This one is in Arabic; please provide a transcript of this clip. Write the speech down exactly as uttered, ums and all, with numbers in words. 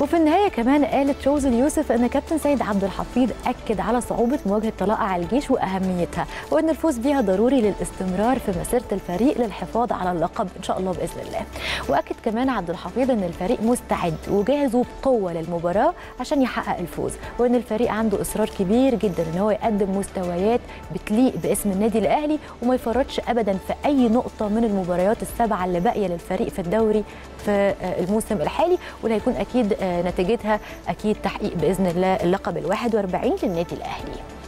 وفي النهايه كمان قالت روز اليوسف ان كابتن سيد عبد الحفيظ اكد على صعوبه مواجهه طلائع الجيش واهميتها، وان الفوز بيها ضروري للاستمرار في مسيره الفريق للحفاظ على اللقب ان شاء الله باذن الله. واكد كمان عبد الحفيظ ان الفريق مستعد وجاهز وبقوه للمباراه عشان يحقق الفوز، وان الفريق عنده اصرار كبير جدا ان هو يقدم مستويات بتليق باسم النادي الاهلي وما يفرطش ابدا في اي نقطه من المباريات السبعه اللي باقيه للفريق في الدوري في الموسم الحالي، واللي هيكون اكيد نتيجتها اكيد تحقيق باذن الله اللقب الواحد وأربعين للنادي الاهلي.